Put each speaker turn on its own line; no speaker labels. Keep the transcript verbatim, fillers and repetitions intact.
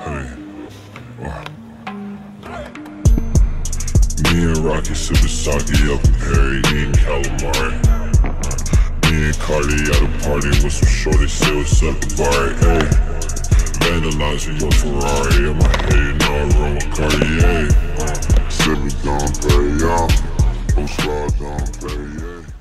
Hey. Uh. Me and Rocky sippin' sake up in Harry, eating calamari. Me and Cardi at a party with some shorties, say what's up, Barry. Hey. Vandalizing your Ferrari, am I hating all wrong with Cartier? Uh. Sit me down, pay y'all. Post raw down, pay, yeah.